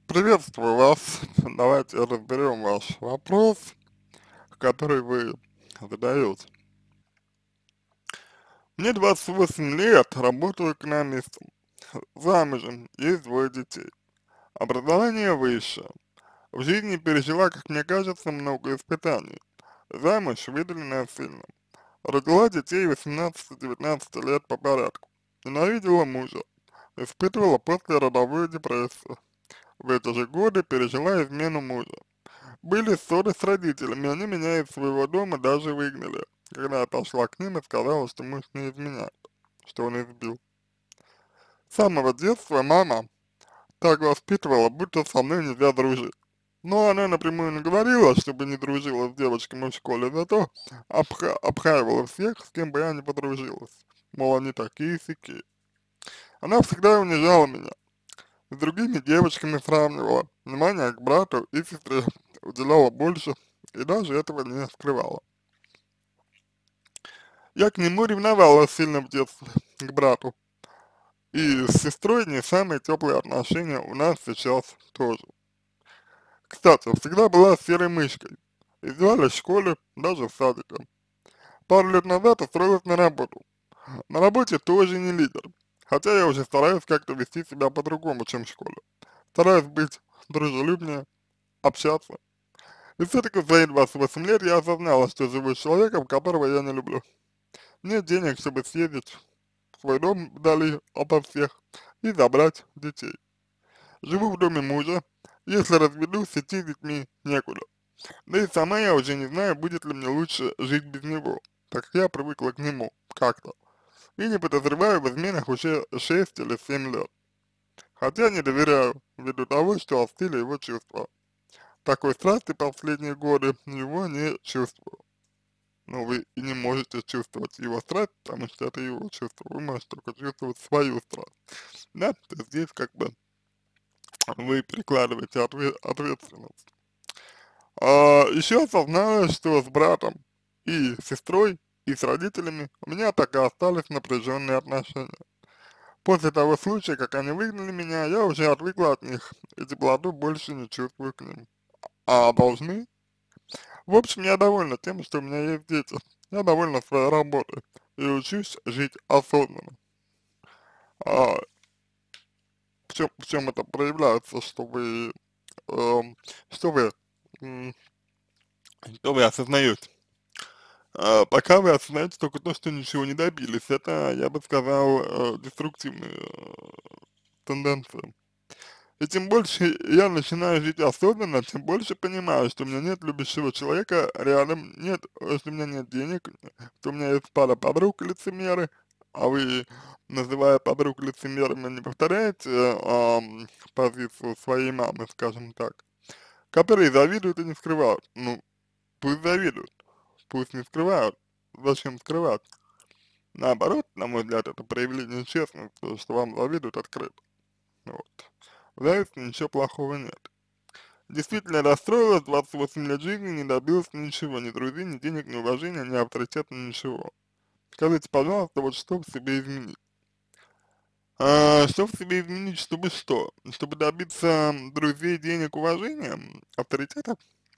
Приветствую вас. Давайте разберем ваш вопрос, который вы задаете. Мне 28 лет, работаю экономистом, замужем, есть двое детей. Образование высшее. В жизни пережила, как мне кажется, много испытаний. Замуж выдали насильно. Родила детей 18-19 лет по порядку. Ненавидела мужа. Испытывала послеродовую депрессию. В эти же годы пережила измену мужа. Были ссоры с родителями, они меня из своего дома даже выгнали, когда я пошла к ним и сказала, что муж не изменяет, что он избил. С самого детства мама так воспитывала, будто со мной нельзя дружить. Но она напрямую не говорила, чтобы не дружила с девочками в школе, зато обхаивала всех, с кем бы я не подружилась. Мол, они такие-сякие. Она всегда унижала меня, с другими девочками сравнивала, внимание к брату и сестре уделяла больше и даже этого не скрывала. Я к нему ревновала сильно в детстве, к брату. И с сестрой не самые теплые отношения у нас сейчас тоже. Кстати, всегда была серой мышкой. Издевались в школе, даже в садике. Пару лет назад устроилась на работу. На работе тоже не лидер. Хотя я уже стараюсь как-то вести себя по-другому, чем в школе. Стараюсь быть дружелюбнее, общаться. И все-таки в свои 28 лет я осознала, что живу с человеком, которого я не люблю. Нет денег, чтобы съездить в свой дом вдали ото всех и забрать детей. Живу в доме мужа, если разведусь, идти с детьми некуда. Да и сама я уже не знаю, будет ли мне лучше жить без него, так как я привыкла к нему, как-то. И не подозреваю в изменах уже 6 или 7 лет. Хотя не доверяю, ввиду того, что остыли его чувства. Такой страсти последние годы его не чувствую. Но вы и не можете чувствовать его страсть, потому что это его чувство. Вы можете только чувствовать свою страсть. Да, то есть здесь как бы вы перекладываете ответственность. Еще осознаю, что с братом и сестрой, и с родителями у меня так и остались напряженные отношения. После того случая, как они выгнали меня, я уже отвыкла от них, и теплоту больше не чувствую к ним. А должны? В общем, я довольна тем, что у меня есть дети. Я довольна своей работой и учусь жить осознанно. А в чем это проявляется, эм, что вы, м, что вы осознаете? Пока вы осознаете только то, что ничего не добились, это, я бы сказал, деструктивные тенденции. И чем больше я начинаю жить осознанно, тем больше понимаю, что у меня нет любящего человека рядом, нет, что у меня нет денег, что у меня есть пара подруг лицемеры, а вы, называя подруг лицемерами, не повторяете позицию своей мамы, скажем так, которые завидуют и не скрывают. Ну, пусть завидуют, пусть не скрывают. Зачем скрывать? Наоборот, на мой взгляд, это проявление честности, что вам завидуют открыто. Вот. В зависти ничего плохого нет. Действительно расстроилась, 28 лет жизни, не добилась ничего, ни друзей, ни денег, ни уважения, ни авторитета, ничего. Скажите, пожалуйста, вот что в себе изменить? Что в себе изменить, чтобы что? Чтобы добиться друзей, денег, уважения, авторитета?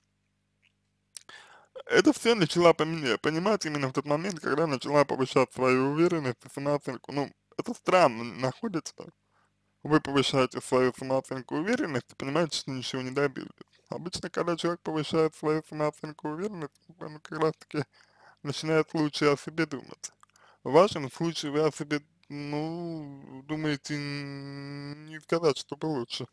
Это все начала понимать именно в тот момент, когда начала повышать свою уверенность и самооценку. Ну, это странно находится. Вы повышаете свою самооценку и уверенность и понимаете, что ничего не добились. Обычно, когда человек повышает свою самооценку и уверенность, он как раз таки начинает лучше о себе думать. В вашем случае вы о себе, ну, думаете, не сказать, чтобы лучше.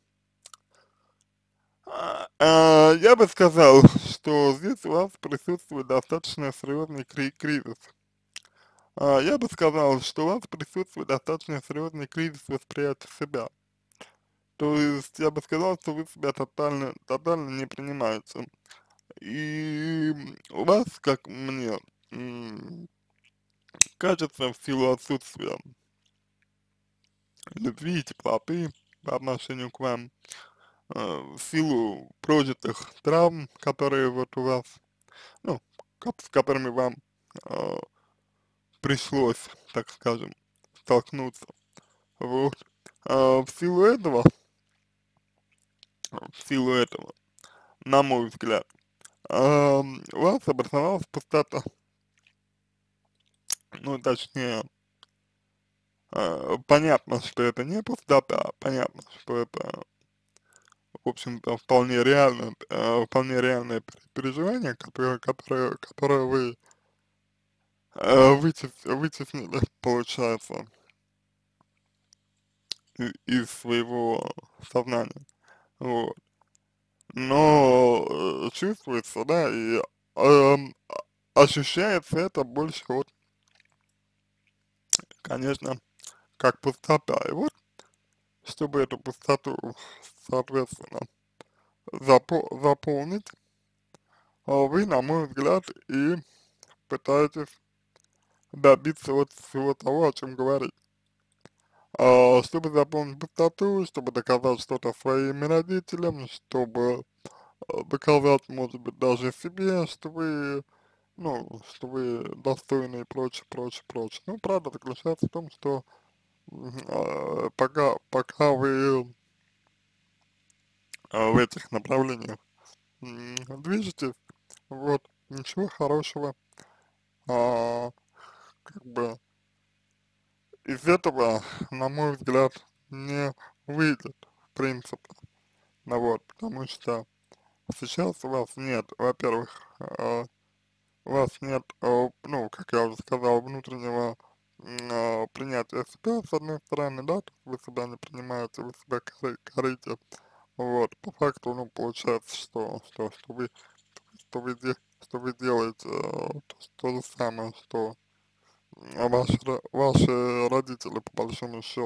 Я бы сказал, что здесь у вас присутствует достаточно серьезный кризис. Я бы сказал, что у вас присутствует достаточно серьезный кризис восприятия себя. То есть я бы сказал, что вы себя тотально не принимаете. И у вас, как мне кажется, в силу отсутствия любви и теплоты по отношению к вам, в силу прожитых травм, которые вот у вас, ну, с которыми вам э, пришлось, так скажем, столкнуться. Вот. В силу этого в силу этого, на мой взгляд, у вас образовалась пустота, ну, точнее, понятно, что это не пустота, понятно, что это, в общем-то, вполне реальное переживание, которое вы вытеснили, получается, из своего сознания, вот. Но чувствуется, да, и эм, ощущается это больше вот, конечно, как пустота. И вот, чтобы эту пустоту, соответственно, заполнить, вы, на мой взгляд, и пытаетесь добиться вот всего того, о чем говорить. Чтобы заполнить пустоту, чтобы доказать что-то своим родителям, чтобы доказать, может быть, даже себе, что вы, ну, что вы достойны и прочее, прочее, прочее. Ну, правда заключается в том, что пока вы в этих направлениях движетесь, вот, ничего хорошего, а, как бы, из этого, на мой взгляд, не выйдет, в принципе. Ну вот, потому что сейчас у вас нет, во-первых, у вас нет, ну, как я уже сказал, внутреннего принятия себя, с одной стороны, да, то есть вы себя не принимаете, вы себя корите, вот, по факту, ну, получается, что вы делаете то же самое, что ваши родители, по большому счету,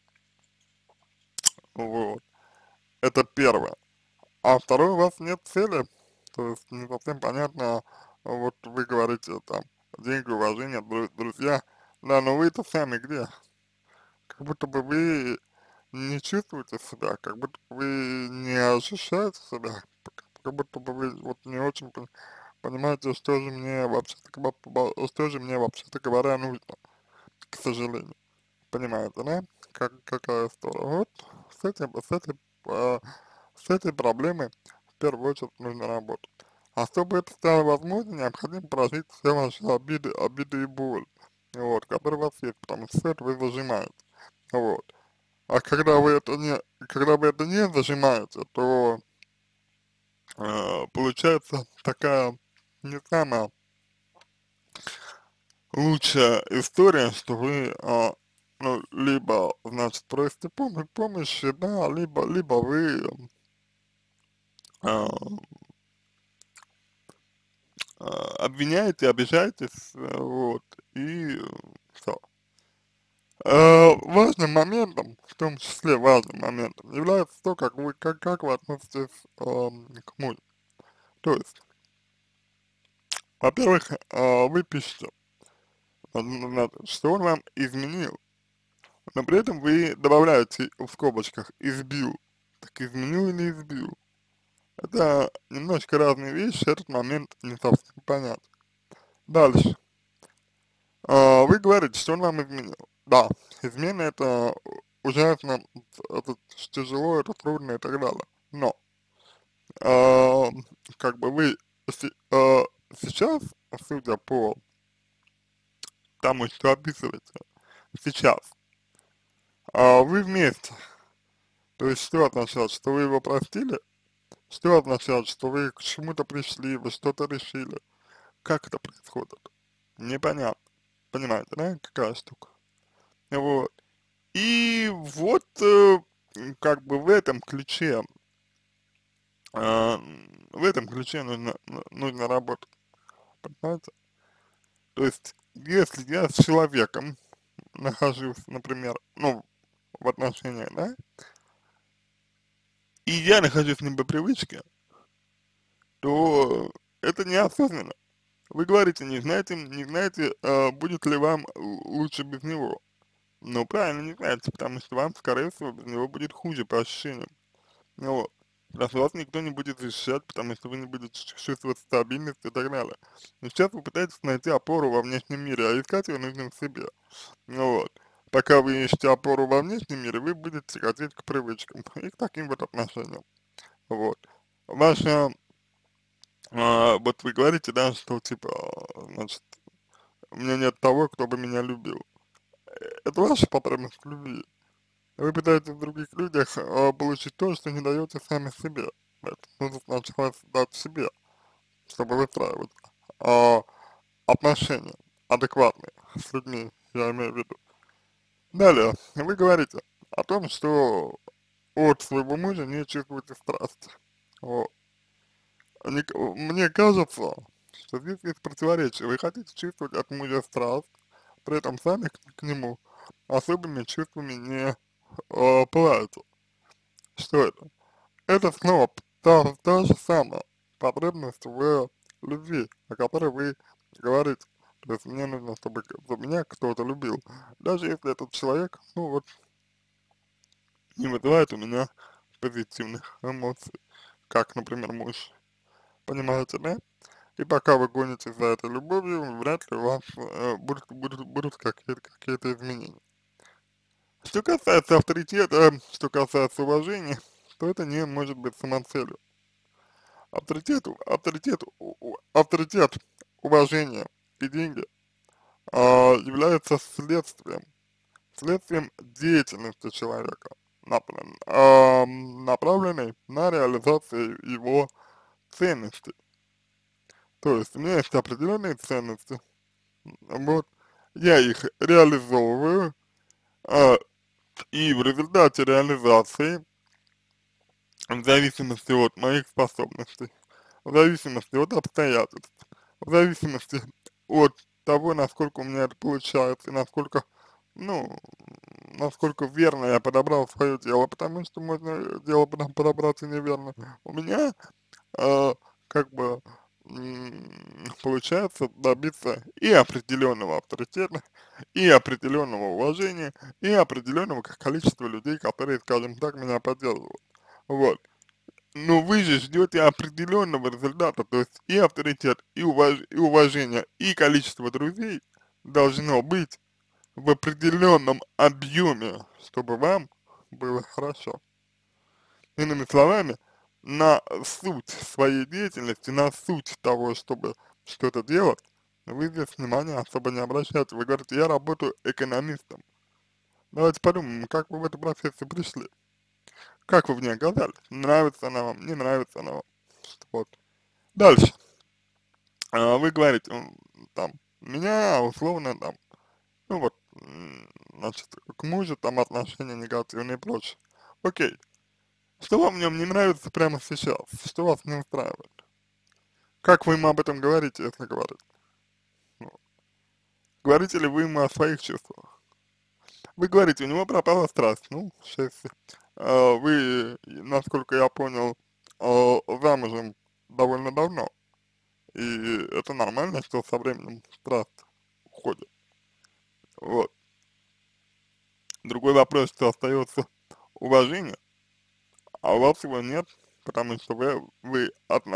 вот, это первое. А второе, у вас нет цели, то есть не совсем понятно, вот вы говорите там, деньги, уважение, друзья, да, но вы-то сами где? Как будто бы вы не чувствуете себя, как будто бы вы не ощущаете себя, как будто бы вы вот не очень понимаете, что же мне что же мне вообще-то говоря нужно, к сожалению. Понимаете, да? Какая история. Вот а, с этой проблемой в первую очередь нужно работать. А чтобы это стало возможно, необходимо прожить все ваши обиды и боль, вот, которые у вас есть, потому что все это вы зажимаете, вот. А когда вы это не зажимаете, то получается такая не самая лучшая история, что вы, ну, либо, значит, просите помощи, да, либо вы а, обвиняете, обижаетесь, вот, и все. Важным моментом, в том числе важным моментом, является то, как вы относитесь к мужу. То есть, во-первых, вы пишете, что он вам изменил, но при этом вы добавляете в скобочках «избил». Так изменил или избил? Это немножко разные вещи, этот момент не совсем понятен. Дальше. Вы говорите, что он вам изменил. Да, измена это ужасно, это тяжело, это трудно и так далее. Но, а, как бы вы сейчас, судя по тому, что описываете, сейчас, вы вместе. То есть что означает, что вы его простили? Что означает, что вы к чему-то пришли, вы что-то решили? Как это происходит? Непонятно. Понимаете, да, какая штука? Вот. И вот, как бы в этом ключе нужно работать, понимаете? То есть, если я с человеком нахожусь, например, ну, в отношениях, да, и я нахожусь с ним по привычке, то это неосознанно. Вы говорите, не знаете, будет ли вам лучше без него. Ну, правильно, не знаете, потому что вам, скорее всего, без него будет хуже по ощущениям. Ну вот. Раз вас никто не будет защищать, потому что вы не будете чувствовать стабильность и так далее. Но сейчас вы пытаетесь найти опору во внешнем мире, а искать ее нужно в себе. Ну вот. Пока вы ищете опору во внешнем мире, вы будете тяготеть к привычкам и к таким вот отношениям. Вот. Ваша, вот вы говорите, да, что типа, значит, у меня нет того, кто бы меня любил. Это ваша потребность в любви. Вы пытаетесь в других людях получить то, что не даете сами себе. Это нужно сначала дать себе, чтобы выстраивать а, отношения адекватные с людьми, я имею в виду. Далее, вы говорите о том, что от своего мужа не чувствуете страсти. Вот. Мне кажется, что здесь есть противоречие. Вы хотите чувствовать от мужа страсть, при этом сами к нему особыми чувствами не пылаете. Что это? Это снова та же самая потребность в любви, о которой вы говорите. То есть мне нужно, чтобы за меня кто-то любил. Даже если этот человек, ну вот, не вызывает у меня позитивных эмоций, как, например, муж. Понимаете, да? И пока вы гонитесь за этой любовью, вряд ли у вас будут какие-то изменения. Что касается авторитета, что касается уважения, то это не может быть самоцелью. Авторитет, уважение и деньги являются следствием деятельности человека, направленной на реализацию его ценностей. То есть у меня есть определенные ценности, вот, я их реализовываю, а, и в результате реализации, в зависимости от моих способностей, в зависимости от обстоятельств, в зависимости от того, насколько у меня это получается, и насколько, ну, насколько верно я подобрал свое дело, потому что можно дело подобрать и неверно. У меня а, как бы получается добиться и определенного авторитета, и определенного уважения, и определенного количества людей, которые, скажем так, меня поддерживают. Вот. Но вы же ждете определенного результата, то есть и авторитет, и уважение, и количество друзей должно быть в определенном объеме, чтобы вам было хорошо. Иными словами, на суть своей деятельности, на суть того, чтобы что-то делать, вы здесь внимания особо не обращаете. Вы говорите, я работаю экономистом. Давайте подумаем, как вы в эту профессию пришли. Как вы в ней оказались? Нравится она вам, не нравится она вам. Вот. Дальше. Вы говорите, там, меня условно там, ну вот, значит, к мужу там отношения негативные и прочее. Окей. Что вам в нем не нравится прямо сейчас? Что вас не устраивает? Как вы ему об этом говорите, если говорите? Ну, говорите ли вы ему о своих чувствах? Вы говорите, у него пропала страсть. Ну, счастье. Вы, насколько я понял, замужем довольно давно. И это нормально, что со временем страсть уходит. Вот. Другой вопрос, что остается уважение, а у вас его нет, потому что вы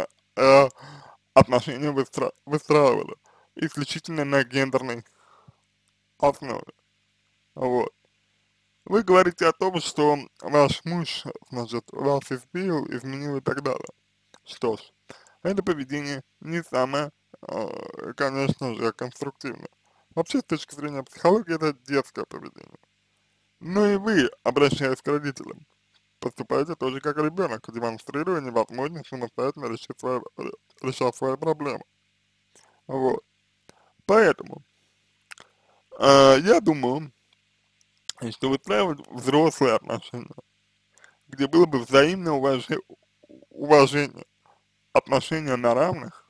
отношения выстраивали исключительно на гендерной основе. Вот. Вы говорите о том, что ваш муж, значит, вас избил, изменил и так далее. Что ж, это поведение не самое, конечно же, конструктивное. Вообще, с точки зрения психологии, это детское поведение. Но и вы, обращаясь к родителям, поступаете тоже как ребенок, демонстрируя невозможность самостоятельно решать свои проблемы. Вот. Поэтому, я думаю, что выстраивать взрослые отношения, где было бы взаимное уважение, отношения на равных,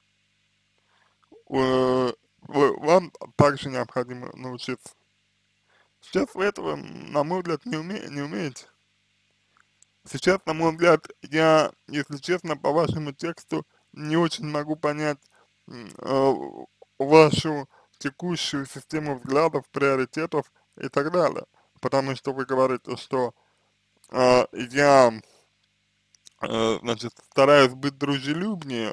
вам также необходимо научиться. Сейчас вы этого, на мой взгляд, не умеете. Сейчас, на мой взгляд, я, если честно, по вашему тексту не очень могу понять вашу текущую систему взглядов, приоритетов и так далее. Потому что вы говорите, что я, значит, стараюсь быть дружелюбнее,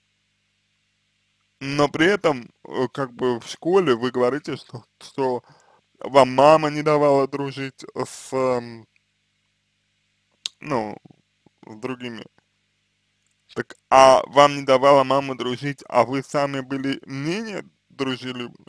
но при этом, как бы в школе вы говорите, что вам мама не давала дружить с, ну, с другими. Так, а вам не давала мама дружить, а вы сами были менее дружелюбны?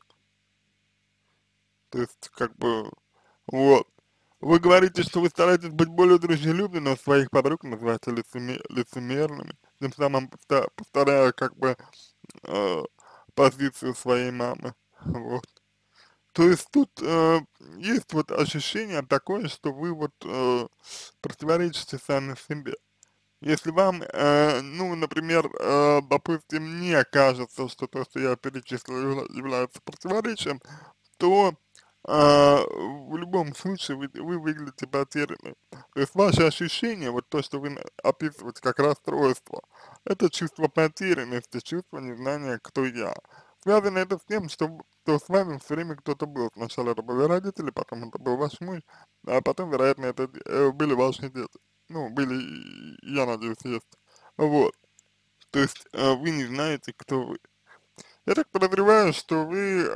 То есть, как бы, вот. Вы говорите, что вы стараетесь быть более дружелюбными, но своих подруг называете лицемерными, тем самым повторяя, как бы, э, позицию своей мамы, вот. То есть тут есть вот ощущение такое, что вы вот противоречите сами себе. Если вам, ну, например, допустим, мне кажется, что то, что я перечислил, является противоречием, то в любом случае вы выглядите потерянным. То есть ваши ощущения, вот то, что вы описываете как расстройство, это чувство потерянности, чувство незнания, кто я. Связано это с тем, что с вами все время кто-то был. Сначала это были родители, потом это был ваш муж, а потом, вероятно, это были ваши дети. Ну, были, я надеюсь, есть. Вот. То есть вы не знаете, кто вы. Я так подозреваю, что вы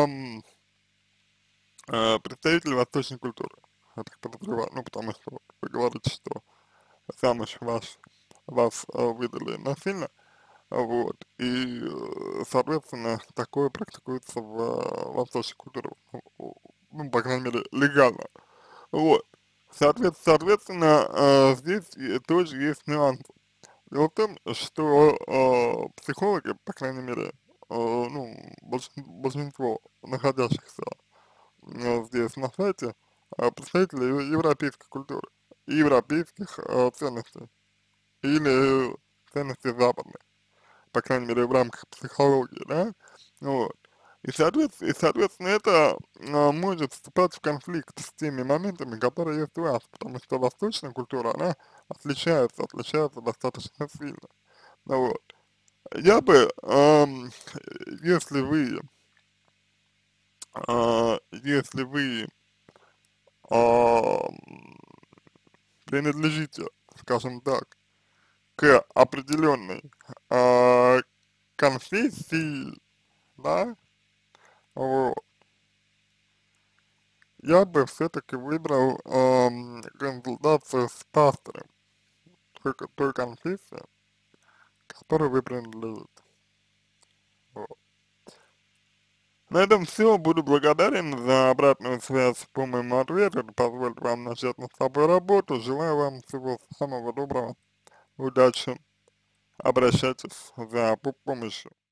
представитель восточной культуры. Я так подозреваю, ну, потому что вы говорите, что замуж вас выдали насильно, вот, и, соответственно, такое практикуется в восточной культуре, ну, по крайней мере, легально, вот. Соответственно, здесь тоже есть нюанс. Дело в том, что психологи, по крайней мере, ну, большинство находящихся здесь на сайте представители европейской культуры, европейских ценностей или ценностей западных, по крайней мере в рамках психологии, да, вот. И соответственно это может вступать в конфликт с теми моментами, которые есть у вас, потому что восточная культура, она отличается достаточно сильно, ну вот. Я бы, если вы ам, принадлежите, скажем так, к определенной конфессии, да, вот, я бы все-таки выбрал консультацию с пастором той конфессии, к которой вы принадлежите. Вот. На этом все. Буду благодарен за обратную связь по моему ответу. Это позволит вам начать над собой работу. Желаю вам всего самого доброго. Удачи. Обращайтесь за помощью.